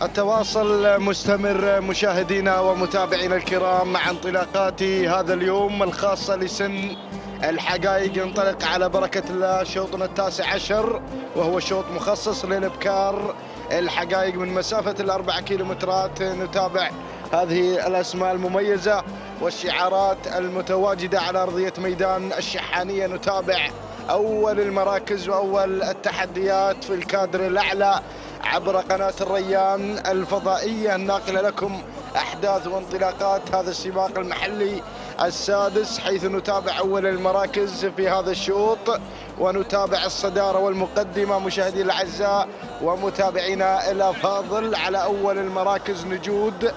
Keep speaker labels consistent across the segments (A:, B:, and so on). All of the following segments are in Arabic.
A: التواصل مستمر مشاهدينا ومتابعينا الكرام مع انطلاقات هذا اليوم الخاصة لسن الحقائق. ينطلق على بركة الله شوطنا التاسع عشر، وهو شوط مخصص للإبكار الحقائق من مسافة ال4 كيلومترات. نتابع هذه الأسماء المميزة والشعارات المتواجدة على أرضية ميدان الشحانية. نتابع أول المراكز وأول التحديات في الكادر الأعلى عبر قناة الريان الفضائية الناقلة لكم أحداث وانطلاقات هذا السباق المحلي السادس، حيث نتابع أول المراكز في هذا الشوط ونتابع الصدارة والمقدمة مشاهدي الأعزاء ومتابعينا الأفاضل. على أول المراكز نجود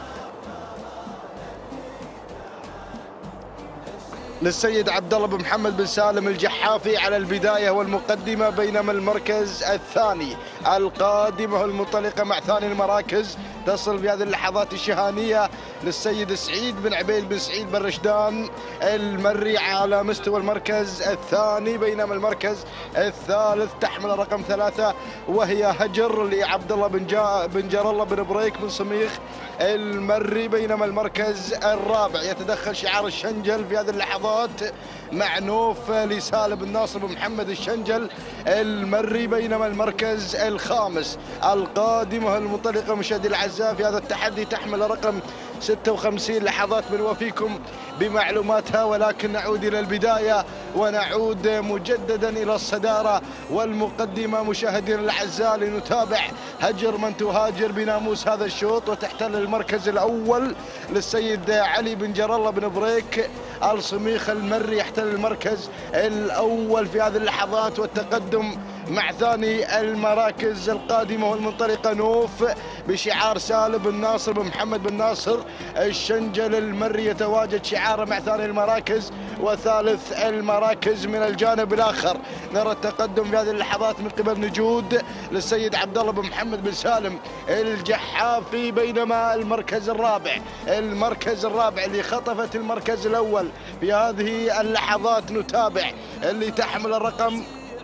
A: للسيد عبد الله بن محمد بن سالم الجحافي على البداية والمقدمة، بينما المركز الثاني القادمة المنطلقة مع ثاني المراكز تصل في هذه اللحظات الشهانية للسيد سعيد بن عبيد بن سعيد بن رشدان المري على مستوى المركز الثاني، بينما المركز الثالث تحمل رقم 3 وهي هجر لعبد الله بن جار الله بن بريك بن صميخ المري، بينما المركز الرابع يتدخل شعار الشنجل في هذه اللحظات مع نوف لسالم بن ناصر بن محمد الشنجل المري، بينما المركز الخامس القادمة المنطلقة مشاهدي الأعزاء في هذا التحدي تحمل رقم 56. لحظات بنوفيكم بمعلوماتها، ولكن نعود إلى البداية ونعود مجددا إلى الصدارة والمقدمة مشاهدينا الأعزاء لنتابع هجر من تهاجر بناموس هذا الشوط، وتحتل المركز الأول للسيد علي بن جار الله بن بريك الصميخ المري، يحتل المركز الأول في هذه اللحظات، والتقدم مع ثاني المراكز القادمة والمنطلقة نوف بشعار سالم بن ناصر بن محمد بن ناصر الشنجل المري يتواجد شعاره مع ثاني المراكز، وثالث المراكز من الجانب الآخر نرى التقدم في هذه اللحظات من قبل نجود للسيد عبد الله بن محمد بن سالم الجحافي، بينما المركز الرابع اللي خطفت المركز الأول في هذه اللحظات نتابع اللي تحمل الرقم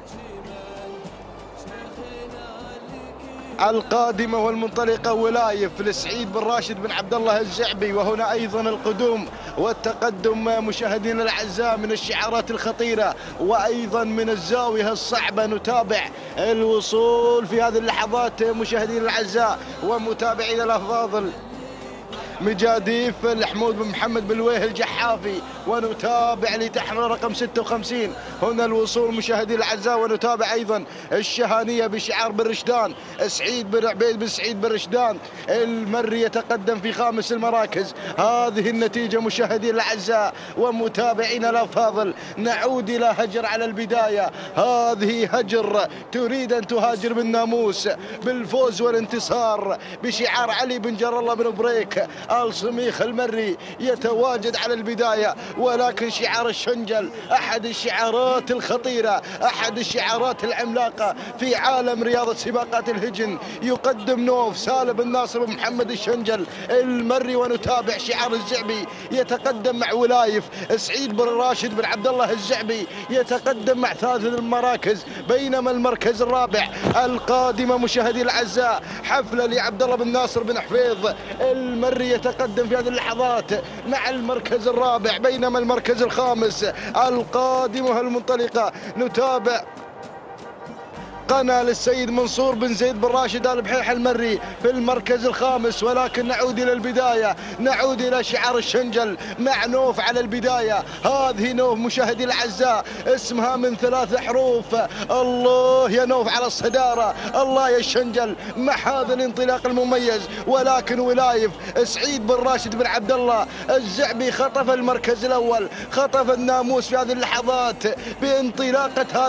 A: القادمة والمنطلقة ولايف لسعيد بن راشد بن عبد الله الزعبي. وهنا أيضا القدوم والتقدم مشاهدينا الأعزاء من الشعارات الخطيرة وأيضا من الزاوية الصعبة. نتابع الوصول في هذه اللحظات مشاهدينا الأعزاء ومتابعينا الأفاضل مجاديف لحمود بن محمد بالويه الجحافي، ونتابع لتحمل رقم 56. هنا الوصول مشاهدينا الاعزاء، ونتابع ايضا الشهانيه بشعار بن رشدان سعيد بن عبيد بن سعيد بن رشدان المري يتقدم في خامس المراكز. هذه النتيجه مشاهدينا الاعزاء ومتابعينا الافاضل. نعود الى هجر على البدايه، هذه هجر تريد ان تهاجر بالناموس بالفوز والانتصار بشعار علي بن جار الله بن بريك الصميخ المري يتواجد على البداية، ولكن شعار الشنجل أحد الشعارات الخطيرة، أحد الشعارات العملاقة في عالم رياضة سباقات الهجن. يقدم نوف سالم بن ناصر بن محمد الشنجل المري، ونتابع شعار الزعبي يتقدم مع ولايف سعيد بن راشد بن عبد الله الزعبي يتقدم مع ثالث المراكز، بينما المركز الرابع القادمة مشاهدي الأعزاء حفلة لعبد الله بن ناصر بن حفيظ المري يتقدم في هذه اللحظات مع المركز الرابع، بينما المركز الخامس القادمة المنطلقة نتابع قنا للسيد منصور بن زيد بن راشد آل بحيح المري في المركز الخامس. ولكن نعود إلى البداية، نعود إلى شعار الشنجل مع نوف على البداية. هذه نوف مشاهدي الأعزاء اسمها من 3 حروف. الله يا نوف على الصدارة، الله يا الشنجل مع هذا الانطلاق المميز. ولكن ولايف سعيد بن راشد بن عبد الله الزعبي خطف المركز الأول، خطف الناموس في هذه اللحظات بانطلاقة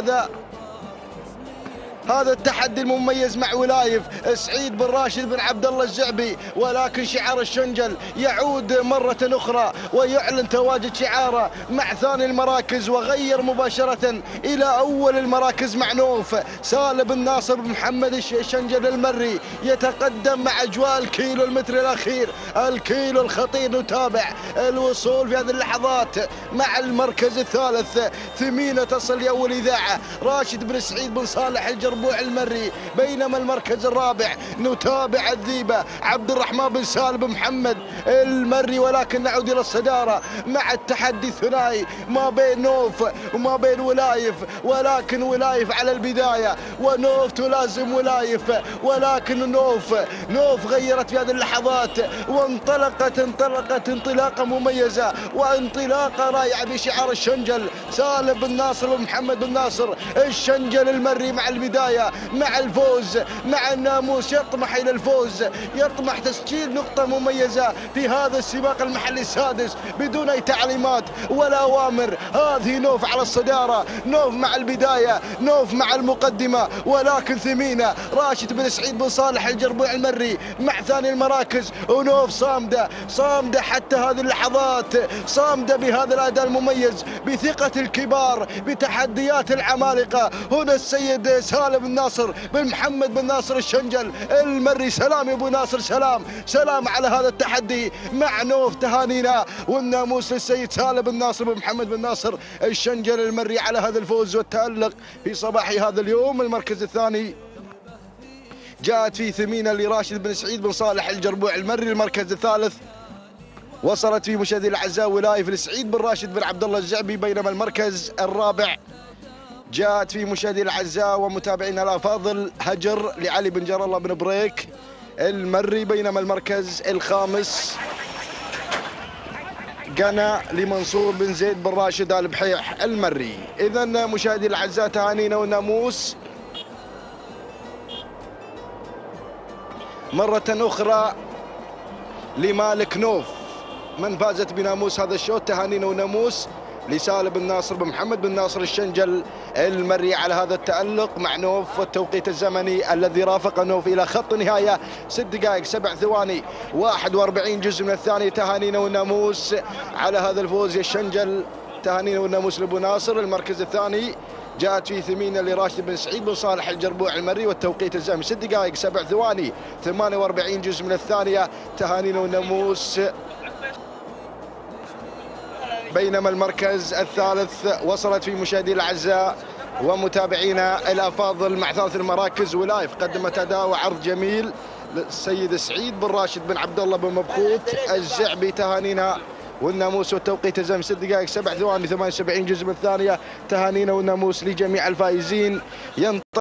A: هذا التحدي المميز مع ولايف سعيد بن راشد بن عبد الله الزعبي. ولكن شعار الشنجل يعود مرة أخرى ويعلن تواجد شعاره مع ثاني المراكز، وغير مباشرة إلى أول المراكز مع نوف سالم بن ناصر بن محمد الشنجل المري يتقدم مع أجواء الكيلو المتر الأخير، الكيلو الخطير. نتابع الوصول في هذه اللحظات مع المركز الثالث ثمينة تصل لأول إذاعة راشد بن سعيد بن صالح الجرماني الجربوع المري. بينما المركز الرابع نتابع الذيبة عبد الرحمن بن سالم محمد المري، ولكن نعود إلى الصدارة مع التحدي الثنائي ما بين نوف وما بين ولايف، ولكن ولايف على البداية ونوف تلازم ولايف، ولكن نوف غيرت في هذه اللحظات وانطلقت انطلاقة مميزة وانطلاقة رائعة بشعار الشنجل سالم بن ناصر ومحمد بن ناصر. الشنجل المري مع البداية مع الفوز مع الناموس، يطمح إلى الفوز، يطمح تسجيل نقطة مميزة في هذا السباق المحلي السادس بدون أي تعليمات ولا أوامر. هذه نوف على الصدارة، نوف مع البداية، نوف مع المقدمة، ولكن ثمينة راشد بن سعيد بن صالح الجربوع المري مع ثاني المراكز، ونوف صامدة حتى هذه اللحظات، صامدة بهذا الأداء المميز بثقة الكبار بتحديات العمالقة. هنا السيد سالم بن ناصر بن محمد بن ناصر الشنجل المري. سلام يا ابو ناصر، سلام على هذا التحدي مع نوف. تهانينا والناموس للسيد سالم بن ناصر بن محمد بن ناصر الشنجل المري على هذا الفوز والتألق في صباح هذا اليوم. المركز الثاني جاءت فيه ثمينة لراشد بن سعيد بن صالح الجربوع المري. المركز الثالث وصلت فيه مشاهدي الاعزاء ولايف لسعيد بن راشد بن عبد الله الزعبي. بينما المركز الرابع جاءت فيه مشاهدي الاعزاء ومتابعينا الافاضل هجر لعلي بن جر الله بن بريك المري. بينما المركز الخامس قنا لمنصور بن زيد بن راشد آل بحيح المري. اذا مشاهدي الاعزاء تهانينا والناموس مرة أخرى لمالك نوف من فازت بناموس هذا الشوط. تهانينا وناموس لسالم بن ناصر بن محمد بن ناصر الشنجل المري على هذا التألق مع نوف. والتوقيت الزمني الذي رافق نوف إلى خط نهاية 6 دقائق 7 ثواني 41 جزء من الثانية. تهانينا والناموس على هذا الفوز يا الشنجل. تهانينا والناموس لأبو ناصر. المركز الثاني جاءت فيه ثمينة لراشد بن سعيد بن صالح الجربوع المري، والتوقيت الزمني 6 دقائق 7 ثواني 48 جزء من الثانية. تهانينا والناموس. بينما المركز الثالث وصلت فيه مشاهدي الاعزاء ومتابعينا الافاضل مع ثالث المراكز ولايف، قدمت اداء وعرض جميل للسيد سعيد بن راشد بن عبد الله بن مبخوت الزعبي. تهانينا والناموس والتوقيت الزمني 6 دقائق 7 ثواني 78 جزء من الثانيه. تهانينا والناموس لجميع الفائزين.